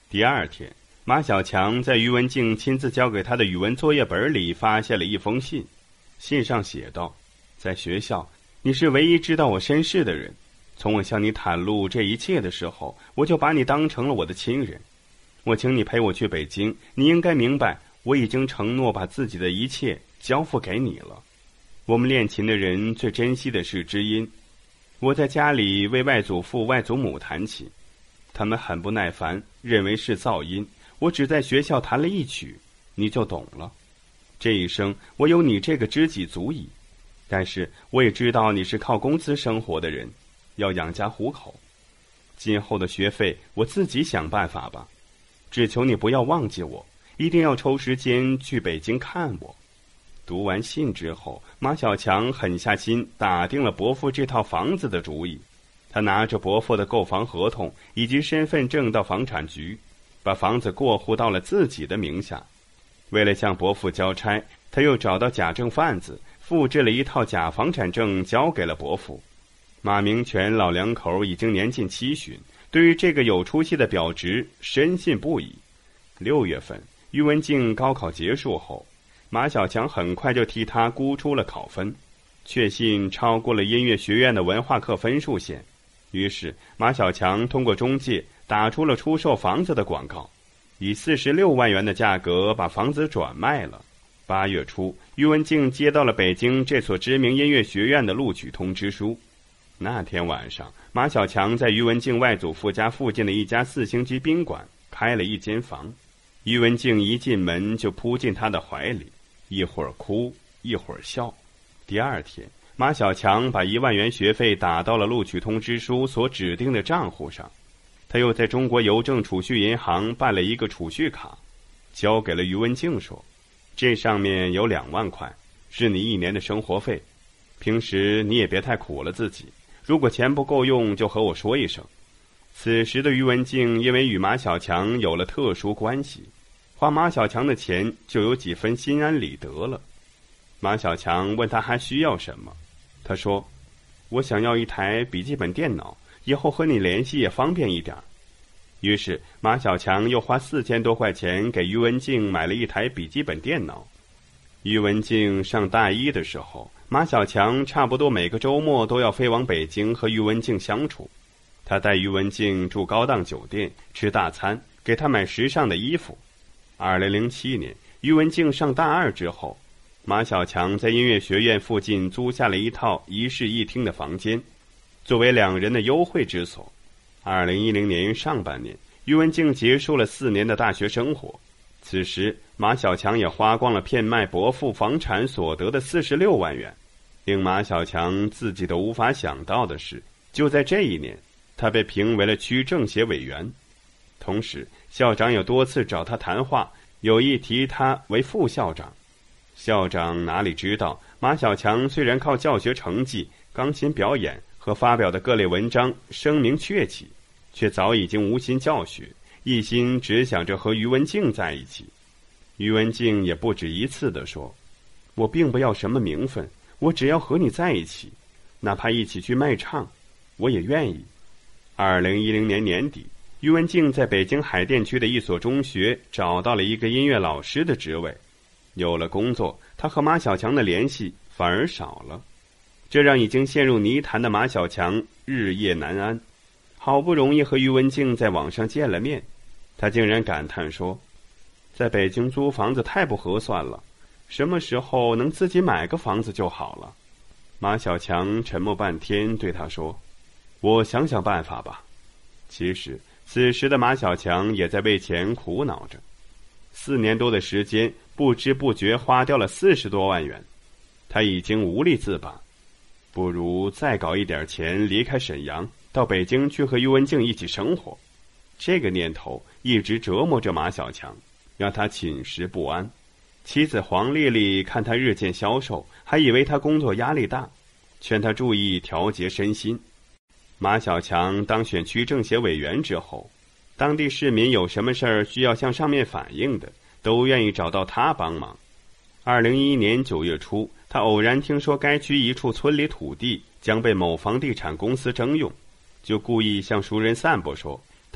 第二天，马小强在于文静亲自交给他的语文作业本里发现了一封信，信上写道：在学校，你是唯一知道我身世的人，从我向你袒露这一切的时候，我就把你当成了我的亲人。我请你陪我去北京，你应该明白，我已经承诺把自己的一切交付给你了。我们练琴的人最珍惜的是知音。我在家里为外祖父外祖母弹琴，他们很不耐烦，认为是噪音。我只在学校弹了一曲，你就懂了。这一生我有你这个知己足矣，但是我也知道你是靠工资生活的人，要养家糊口。今后的学费我自己想办法吧，只求你不要忘记我，一定要抽时间去北京看我。读完信之后，马小强狠下心打定了伯父这套房子的主意。他拿着伯父的购房合同以及身份证到房产局，把房子过户到了自己的名下。为了向伯父交差，他又找到假证贩子，复制了一套假房产证交给了伯父。马明全老两口已经年近70，对于这个有出息的表侄深信不疑。6月份，于文静高考结束后，马小强很快就替他估出了考分，确信超过了音乐学院的文化课分数线。于是马小强通过中介打出了出售房子的广告，以46万元的价格把房子转卖了。8月初，于文静接到了北京这所知名音乐学院的录取通知书。那天晚上，马小强在于文静外祖父家附近的一家4星级宾馆开了一间房。于文静一进门就扑进他的怀里，一会儿哭一会儿笑。第二天，马小强把1万元学费打到了录取通知书所指定的账户上。他又在中国邮政储蓄银行办了一个储蓄卡，交给了于文静说：这上面有2万块，是你1年的生活费，平时你也别太苦了自己，如果钱不够用就和我说一声。此时的于文静因为与马小强有了特殊关系，花马小强的钱就有几分心安理得了。马小强问他还需要什么，他说：我想要一台笔记本电脑，以后和你联系也方便一点。于是马小强又花4000多块钱给于文静买了一台笔记本电脑。于文静上大1的时候，马小强差不多每个周末都要飞往北京和于文静相处。他带于文静住高档酒店，吃大餐，给他买时尚的衣服。2007年，于文静上大2之后，马小强在音乐学院附近租下了一套1室1厅的房间，作为2人的幽会之所。2010年上半年，于文静结束了4年的大学生活。此时马小强也花光了骗卖伯父房产所得的46万元。令马小强自己都无法想到的是，就在这一年，他被评为了区政协委员。同时校长也多次找他谈话，有意提他为副校长。校长哪里知道，马小强虽然靠教学成绩、钢琴表演和发表的各类文章声名鹊起，却早已经无心教学，一心只想着和于文静在一起。于文静也不止一次地说：我并不要什么名分，我只要和你在一起，哪怕一起去卖唱，我也愿意。2010年年底，于文静在北京海淀区的一所中学找到了一个音乐老师的职位。有了工作，他和马小强的联系反而少了，这让已经陷入泥潭的马小强日夜难安。好不容易和于文静在网上见了面，他竟然感叹说：在北京租房子太不合算了，什么时候能自己买个房子就好了。马小强沉默半天对他说：我想想办法吧。其实此时的马小强也在为钱苦恼着。4年多的时间，不知不觉花掉了40多万元，他已经无力自拔，不如再搞一点钱离开沈阳，到北京去和于文静一起生活。这个念头一直折磨着马小强，让他寝食不安。妻子黄丽丽看他日渐消瘦，还以为他工作压力大，劝他注意调节身心。马小强当选区政协委员之后，当地市民有什么事儿需要向上面反映的，都愿意找到他帮忙。2011年9月初，他偶然听说该区一处村里土地将被某房地产公司征用，就故意向熟人散播说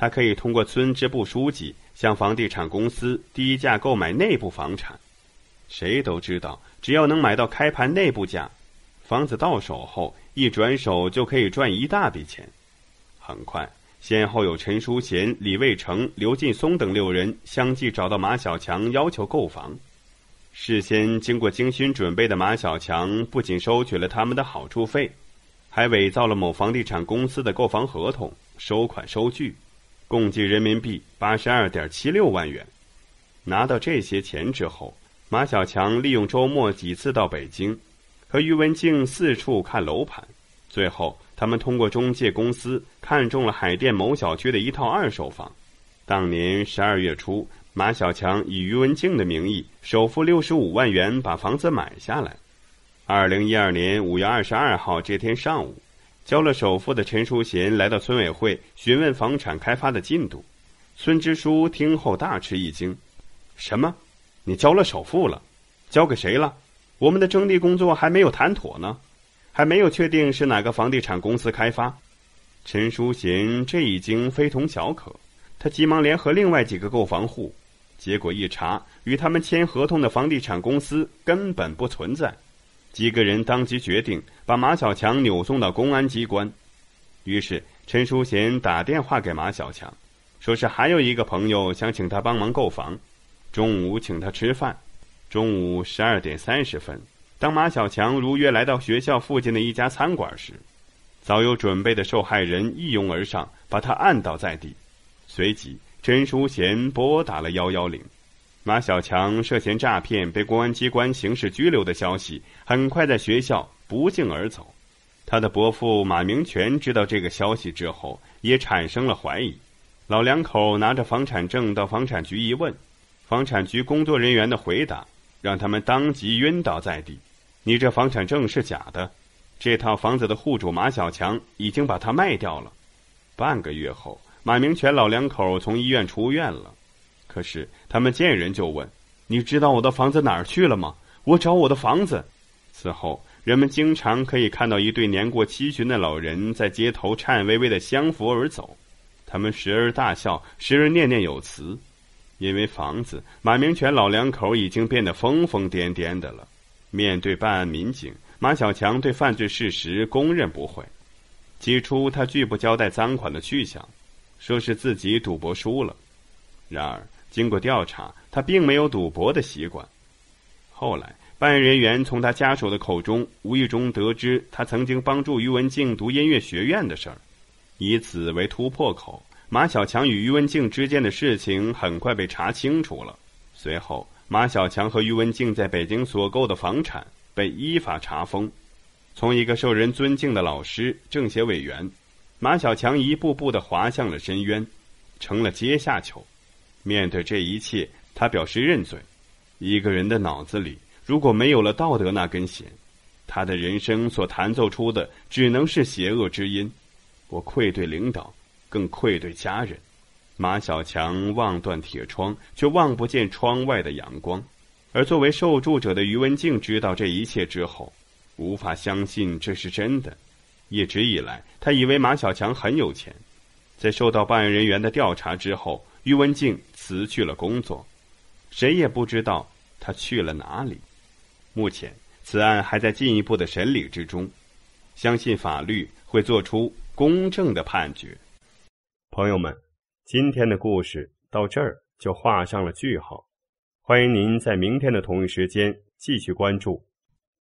他可以通过村支部书记向房地产公司低价购买内部房产。谁都知道，只要能买到开盘内部价，房子到手后一转手就可以赚一大笔钱。很快，先后有陈淑贤、李卫成、刘劲松等6人相继找到马小强要求购房。事先经过精心准备的马小强不仅收取了他们的好处费，还伪造了某房地产公司的购房合同、收款收据，共计人民币82.76万元。拿到这些钱之后，马小强利用周末几次到北京，和于文静四处看楼盘。最后他们通过中介公司看中了海淀某小区的一套2手房。当年12月初，马小强以于文静的名义首付65万元把房子买下来。2012年5月22号这天上午，交了首付的陈淑贤来到村委会询问房产开发的进度。村支书听后大吃一惊：什么？你交了首付了？交给谁了？我们的征地工作还没有谈妥呢，还没有确定是哪个房地产公司开发。陈淑贤这已经非同小可，他急忙联合另外几个购房户，结果一查，与他们签合同的房地产公司根本不存在。几个人当即决定把马小强扭送到公安机关。于是陈淑贤打电话给马小强，说是还有一个朋友想请他帮忙购房，中午请他吃饭。中午12点30分，当马小强如约来到学校附近的一家餐馆时，早有准备的受害人一拥而上，把他按倒在地。随即陈淑贤拨打了110。马小强涉嫌诈骗被公安机关刑事拘留的消息很快在学校不胫而走。他的伯父马明全知道这个消息之后也产生了怀疑。老两口拿着房产证到房产局一问，房产局工作人员的回答让他们当即晕倒在地。你这房产证是假的，这套房子的户主马小强已经把它卖掉了。半个月后，马明全老两口从医院出院了。可是他们见人就问：你知道我的房子哪儿去了吗？我找我的房子。此后人们经常可以看到一对年过70的老人在街头颤巍巍地相扶而走，他们时而大笑，时而念念有词。因为房子，马明全老两口已经变得疯疯癫癫的了。面对办案民警，马小强对犯罪事实供认不讳。起初他拒不交代赃款的去向，说是自己赌博输了。然而经过调查，他并没有赌博的习惯。后来办案人员从他家属的口中无意中得知他曾经帮助于文静读音乐学院的事儿，以此为突破口，马小强与于文静之间的事情很快被查清楚了。随后马小强和于文静在北京所购的房产被依法查封。从一个受人尊敬的老师、政协委员，马小强一步步地滑向了深渊，成了阶下囚。面对这一切，他表示认罪。一个人的脑子里如果没有了道德那根弦，他的人生所弹奏出的只能是邪恶之音。我愧对领导，更愧对家人。马小强望断铁窗，却望不见窗外的阳光。而作为受助者的于文静知道这一切之后，无法相信这是真的。一直以来，他以为马小强很有钱。在受到办案人员的调查之后，于文静辞去了工作，谁也不知道他去了哪里。目前此案还在进一步的审理之中，相信法律会做出公正的判决。朋友们，今天的故事到这儿就画上了句号，欢迎您在明天的同一时间继续关注